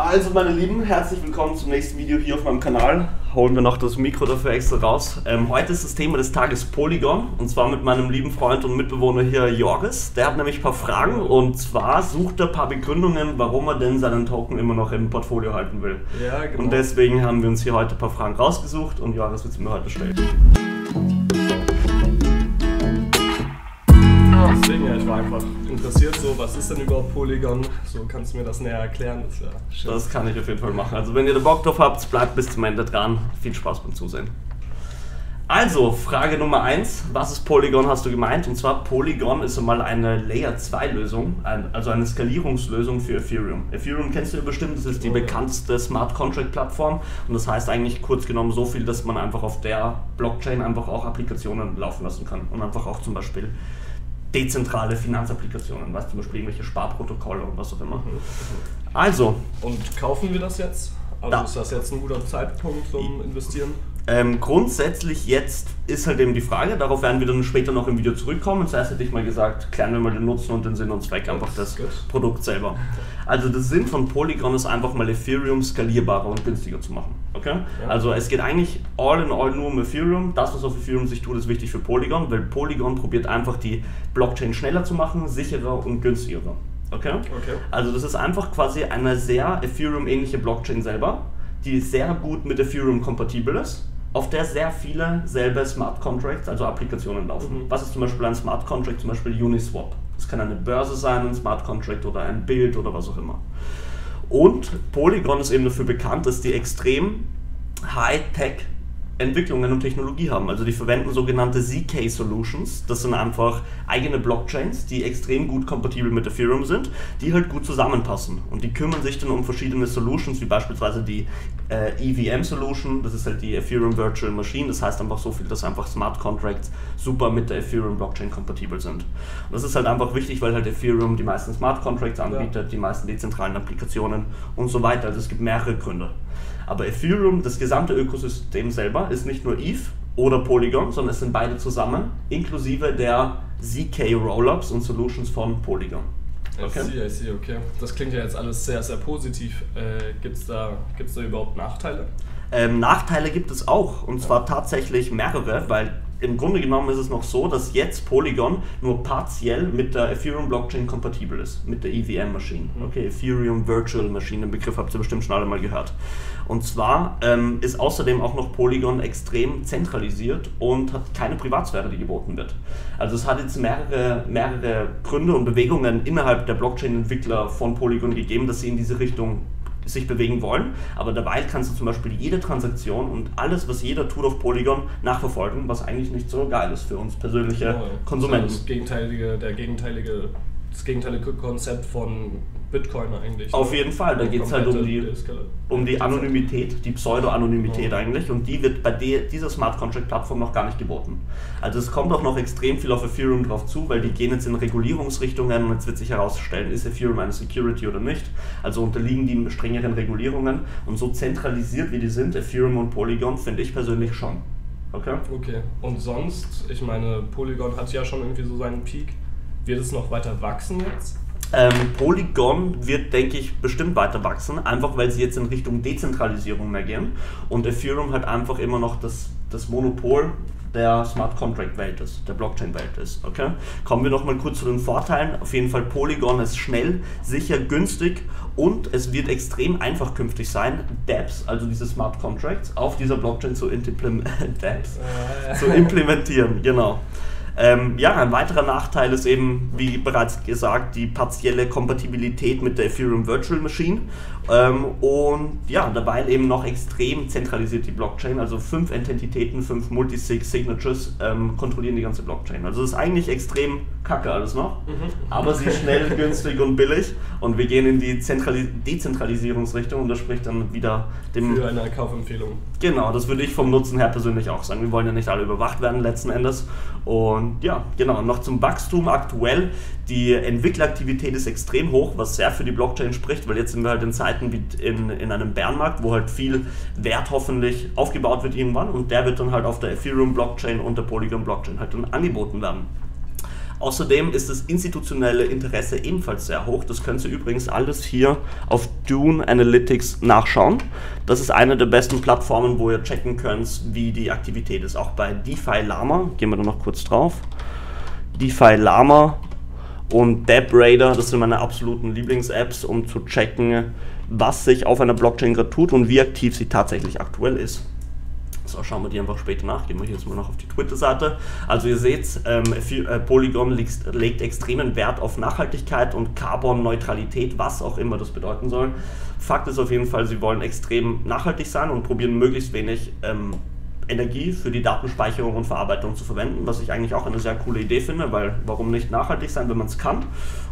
Also meine Lieben, herzlich willkommen zum nächsten Video hier auf meinem Kanal. Holen wir noch das Mikro dafür extra raus. Heute ist das Thema des Tages Polygon, und zwar mit meinem lieben Freund und Mitbewohner hier Joris. Der hat nämlich ein paar Fragen, und zwar sucht er ein paar Begründungen, warum er denn seinen Token immer noch im Portfolio halten will. Ja, genau. Und deswegen haben wir uns hier heute ein paar Fragen rausgesucht und Joris wird sie mir heute stellen. Deswegen, ja, ich war einfach interessiert, so, was ist denn überhaupt Polygon? So, kannst du mir das näher erklären? Das, ja schön. Das kann ich auf jeden Fall machen. Also wenn ihr da Bock drauf habt, bleibt bis zum Ende dran. Viel Spaß beim Zusehen. Also, Frage Nummer 1. Was ist Polygon, hast du gemeint? Und zwar, Polygon ist einmal eine Layer 2 Lösung, also eine Skalierungslösung für Ethereum. Ethereum kennst du ja bestimmt, das ist die bekannteste Smart Contract Plattform, und das heißt eigentlich kurz genommen so viel, dass man einfach auf der Blockchain einfach auch Applikationen laufen lassen kann und einfach auch zum Beispiel dezentrale Finanzapplikationen, was zum Beispiel irgendwelche Sparprotokolle und was auch immer. Also. Und kaufen wir das jetzt? Also ist das jetzt ein guter Zeitpunkt zum Investieren? Grundsätzlich jetzt ist halt eben die Frage, darauf werden wir dann später noch im Video zurückkommen. Zuerst hätte ich mal gesagt, klären wir mal den Nutzen und den Sinn und Zweck einfach des Produkts selber. Also der Sinn von Polygon ist einfach mal Ethereum skalierbarer und günstiger zu machen. Okay? Ja. Also es geht eigentlich all in all nur um Ethereum. Das, was auf Ethereum sich tut, ist wichtig für Polygon, weil Polygon probiert einfach die Blockchain schneller zu machen, sicherer und günstiger. Okay? Also das ist einfach quasi eine sehr Ethereum-ähnliche Blockchain selber, die sehr gut mit Ethereum kompatibel ist, auf der sehr viele selbe Smart Contracts, also Applikationen laufen. Was ist zum Beispiel ein Smart Contract? Zum Beispiel Uniswap. Das kann eine Börse sein, ein Smart Contract oder ein Bild oder was auch immer. Und Polygon ist eben dafür bekannt, dass die extrem High-Tech Entwicklungen und Technologie haben. Also die verwenden sogenannte ZK-Solutions. Das sind einfach eigene Blockchains, die extrem gut kompatibel mit Ethereum sind, die halt gut zusammenpassen. Und die kümmern sich dann um verschiedene Solutions, wie beispielsweise die EVM-Solution. Das ist halt die Ethereum Virtual Machine. Das heißt einfach so viel, dass einfach Smart Contracts super mit der Ethereum Blockchain kompatibel sind. Und das ist halt einfach wichtig, weil halt Ethereum die meisten Smart Contracts anbietet, die meisten dezentralen Applikationen und so weiter. Also es gibt mehrere Gründe. Aber Ethereum, das gesamte Ökosystem selber, ist nicht nur ETH oder Polygon, sondern es sind beide zusammen, inklusive der ZK Rollups und Solutions von Polygon. Okay. I see, okay. Das klingt ja jetzt alles sehr, sehr positiv. Gibt's da überhaupt Nachteile? Nachteile gibt es auch, und zwar tatsächlich mehrere, weil im Grunde genommen ist es noch so, dass jetzt Polygon nur partiell mit der Ethereum Blockchain kompatibel ist, mit der EVM Machine. Okay, Ethereum Virtual Machine, den Begriff habt ihr bestimmt schon alle mal gehört. Und zwar ist außerdem auch noch Polygon extrem zentralisiert und hat keine Privatsphäre, die geboten wird. Also es hat jetzt mehrere Gründe und Bewegungen innerhalb der Blockchain-Entwickler von Polygon gegeben, dass sie in diese Richtung sich bewegen wollen, aber dabei kannst du zum Beispiel jede Transaktion und alles, was jeder tut auf Polygon, nachverfolgen, was eigentlich nicht so geil ist für uns persönliche Konsumenten. Das gegenteilige Konzept von Bitcoin eigentlich. Auf jeden Fall, da geht es halt um die Anonymität, die Pseudo-Anonymität eigentlich, und die wird bei dieser Smart Contract Plattform noch gar nicht geboten. Also es kommt auch noch extrem viel auf Ethereum drauf zu, weil die gehen jetzt in Regulierungsrichtungen, und jetzt wird sich herausstellen, ist Ethereum eine Security oder nicht. Also unterliegen die strengeren Regulierungen, und so zentralisiert wie die sind, Ethereum und Polygon, finde ich persönlich schon. Okay? Und sonst, ich meine, Polygon hat ja schon irgendwie so seinen Peak. Wird es noch weiter wachsen jetzt? Polygon wird, denke ich, bestimmt weiter wachsen, einfach weil sie jetzt in Richtung Dezentralisierung mehr gehen und Ethereum halt einfach immer noch das Monopol der Smart Contract Welt ist, der Blockchain Welt ist. Okay? Kommen wir noch mal kurz zu den Vorteilen. Auf jeden Fall, Polygon ist schnell, sicher, günstig, und es wird extrem einfach künftig sein, dApps, also diese Smart Contracts, auf dieser Blockchain zu implementieren. Genau. Ja, ein weiterer Nachteil ist eben, wie bereits gesagt, die partielle Kompatibilität mit der Ethereum Virtual Machine, und ja, dabei eben noch extrem zentralisiert die Blockchain, also 5 Entitäten, 5 Multisig-Signatures kontrollieren die ganze Blockchain. Also es ist eigentlich extrem kacke alles noch, aber sie ist schnell, günstig und billig, und wir gehen in die Dezentralisierungsrichtung, und das spricht dann wieder dem... Für eine Kaufempfehlung. Genau, das würde ich vom Nutzen her persönlich auch sagen. Wir wollen ja nicht alle überwacht werden letzten Endes. Und ja, genau, noch zum Wachstum aktuell. Die Entwickleraktivität ist extrem hoch, was sehr für die Blockchain spricht, weil jetzt sind wir halt in Zeiten wie in einem Bärenmarkt, wo halt viel Wert hoffentlich aufgebaut wird irgendwann, und der wird dann halt auf der Ethereum Blockchain und der Polygon Blockchain halt dann angeboten werden. Außerdem ist das institutionelle Interesse ebenfalls sehr hoch. Das könnt ihr übrigens alles hier auf Dune Analytics nachschauen. Das ist eine der besten Plattformen, wo ihr checken könnt, wie die Aktivität ist. Auch bei DeFi Llama, gehen wir da noch kurz drauf. DeFi Llama und DebRadar, das sind meine absoluten Lieblings-Apps, um zu checken, was sich auf einer Blockchain gerade tut und wie aktiv sie tatsächlich aktuell ist. So, schauen wir die einfach später nach. Gehen wir hier jetzt mal noch auf die Twitter-Seite. Also ihr seht, Polygon legt extremen Wert auf Nachhaltigkeit und Carbon-Neutralität, was auch immer das bedeuten soll. Fakt ist auf jeden Fall, sie wollen extrem nachhaltig sein und probieren möglichst wenig Energie für die Datenspeicherung und Verarbeitung zu verwenden, was ich eigentlich auch eine sehr coole Idee finde, weil warum nicht nachhaltig sein, wenn man es kann.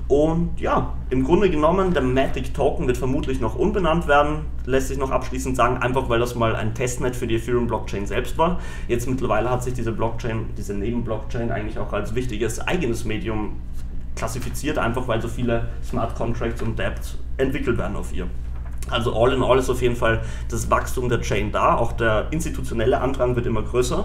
Und ja, im Grunde genommen, der Matic Token wird vermutlich noch unbenannt werden, lässt sich noch abschließend sagen, einfach weil das mal ein Testnet für die Ethereum Blockchain selbst war. Jetzt mittlerweile hat sich diese Blockchain, diese Nebenblockchain eigentlich auch als wichtiges eigenes Medium klassifiziert, einfach weil so viele Smart Contracts und Dapps entwickelt werden auf ihr. Also all in all ist auf jeden Fall das Wachstum der Chain da, auch der institutionelle Andrang wird immer größer.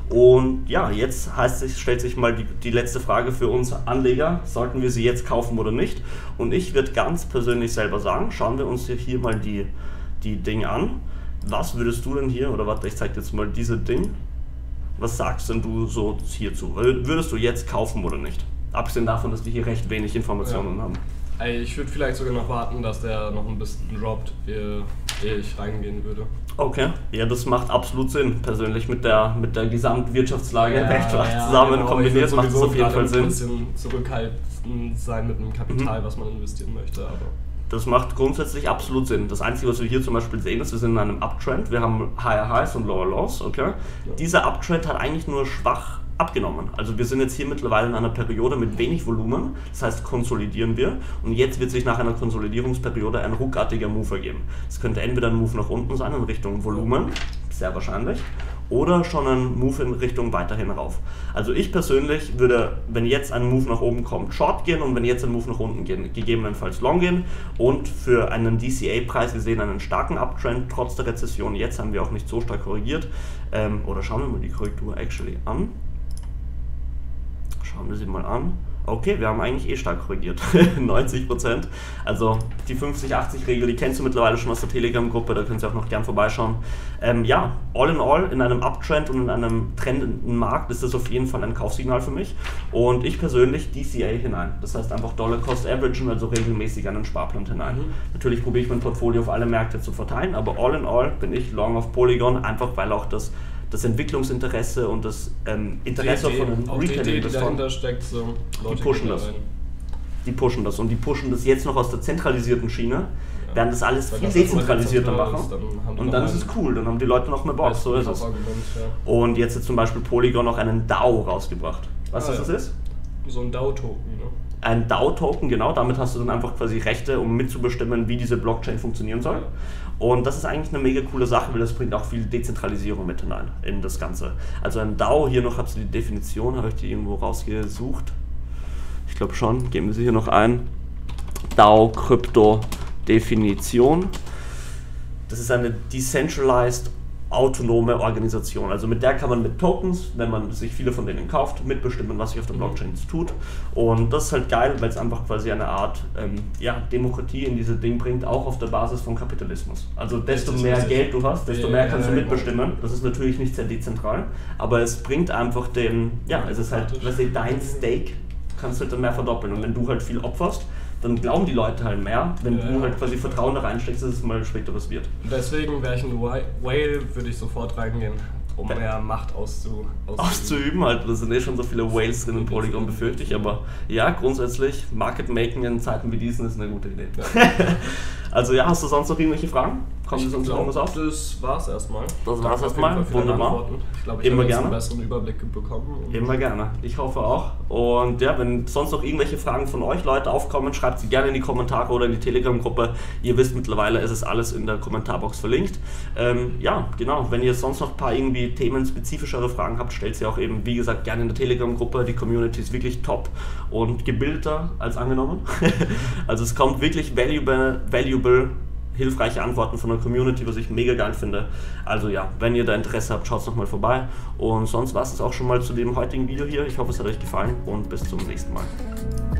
Und ja, jetzt stellt sich mal die letzte Frage für uns Anleger, sollten wir sie jetzt kaufen oder nicht? Und ich würde ganz persönlich selber sagen, schauen wir uns hier mal die Dinge an. Was würdest du denn hier, oder warte, ich zeige jetzt mal diese Ding. Was sagst denn du so hierzu? Würdest du jetzt kaufen oder nicht? Abgesehen davon, dass wir hier recht wenig Informationen haben. Ich würde vielleicht sogar noch warten, dass der noch ein bisschen droppt, ehe ich reingehen würde. Okay, ja, das macht absolut Sinn, persönlich mit der Gesamtwirtschaftslage weltweit zusammen genau, kombiniert, macht es auf jeden Fall Sinn. Ein bisschen zurückhaltend sein mit dem Kapital, was man investieren möchte, aber... Das macht grundsätzlich absolut Sinn. Das Einzige, was wir hier zum Beispiel sehen, ist, wir sind in einem Uptrend, wir haben Higher Highs und Lower Lows, okay? Ja. Dieser Uptrend hat eigentlich nur schwach abgenommen. Also wir sind jetzt hier mittlerweile in einer Periode mit wenig Volumen, das heißt konsolidieren wir und jetzt wird sich nach einer Konsolidierungsperiode ein ruckartiger Move ergeben. Es könnte entweder ein Move nach unten sein in Richtung Volumen, sehr wahrscheinlich, oder schon ein Move in Richtung weiterhin rauf. Also ich persönlich würde, wenn jetzt ein Move nach oben kommt, Short gehen und wenn jetzt ein Move nach unten gehen, gegebenenfalls Long gehen und für einen DCA-Preis, wir sehen einen starken Uptrend trotz der Rezession, jetzt haben wir auch nicht so stark korrigiert, oder schauen wir mal die Korrektur actually an. Schauen wir sie mal an. Okay, wir haben eigentlich eh stark korrigiert. 90%. Also die 50-80-Regel, die kennst du mittlerweile schon aus der Telegram-Gruppe, da könnt ihr auch noch gern vorbeischauen. Ja, all in all, in einem Uptrend und in einem trendenden Markt ist das auf jeden Fall ein Kaufsignal für mich. Und ich persönlich DCA hinein. Das heißt einfach Dollar Cost Average, also regelmäßig einen Sparplan hinein. Natürlich probiere ich mein Portfolio auf alle Märkte zu verteilen, aber all in all bin ich long auf Polygon, einfach weil auch das Entwicklungsinteresse und das Interesse von den Retail-Investoren, die dahinter steckt, so die pushen das. Die pushen das und die pushen das jetzt noch aus der zentralisierten Schiene, werden das alles viel dezentralisierter machen und dann ist es cool, dann haben die Leute noch mehr Bock, so ist es. Ja. Und jetzt hat zum Beispiel Polygon noch einen DAO rausgebracht. Weißt du, was das ist? So ein DAO-Token, ne? Ein DAO-Token, genau, damit hast du dann einfach quasi Rechte, um mitzubestimmen, wie diese Blockchain funktionieren soll. Und das ist eigentlich eine mega coole Sache, weil das bringt auch viel Dezentralisierung mit hinein in das Ganze. Also ein DAO, hier noch habt ihr die Definition, habe ich die irgendwo rausgesucht. Ich glaube schon, geben wir sie hier noch ein. DAO Krypto Definition. Das ist eine Decentralized autonome Organisation. Also mit der kann man mit Tokens, wenn man sich viele von denen kauft, mitbestimmen, was sich auf der Blockchain tut. Und das ist halt geil, weil es einfach quasi eine Art Demokratie in dieses Ding bringt, auch auf der Basis von Kapitalismus. Also desto mehr Geld du hast, desto mehr kannst du mitbestimmen. Das ist natürlich nicht sehr dezentral, aber es bringt einfach es ist halt, dein Stake kannst du halt dann mehr verdoppeln. Und wenn du halt viel opferst, dann glauben die Leute halt mehr, wenn du halt quasi Vertrauen da reinsteckst, dass es mal später was wird. Deswegen wäre ich ein Whale, würde ich sofort reingehen, um mehr Macht auszuüben. Halt, da sind schon so viele Whales drin in Polygon, befürchte ich, aber ja, grundsätzlich, Market Making in Zeiten wie diesen ist eine gute Idee. Ja. Also ja, hast du sonst noch irgendwelche Fragen? Kommt sonst noch irgendwas auf? Das war's erstmal. Das war's erstmal, wunderbar. Ich glaube, ich habe jetzt einen besseren Überblick bekommen. Immer gerne, ich hoffe auch. Und ja, wenn sonst noch irgendwelche Fragen von euch Leute aufkommen, schreibt sie gerne in die Kommentare oder in die Telegram-Gruppe. Ihr wisst mittlerweile, es ist alles in der Kommentarbox verlinkt. Ja, genau, wenn ihr sonst noch ein paar irgendwie themenspezifischere Fragen habt, stellt sie auch eben, wie gesagt, gerne in der Telegram-Gruppe. Die Community ist wirklich top und gebildeter als angenommen. Also es kommt wirklich valuable hilfreiche Antworten von der Community, was ich mega geil finde. Also ja, wenn ihr da Interesse habt, schaut nochmal vorbei. Und sonst war es auch schon mal zu dem heutigen Video hier. Ich hoffe, es hat euch gefallen und bis zum nächsten Mal.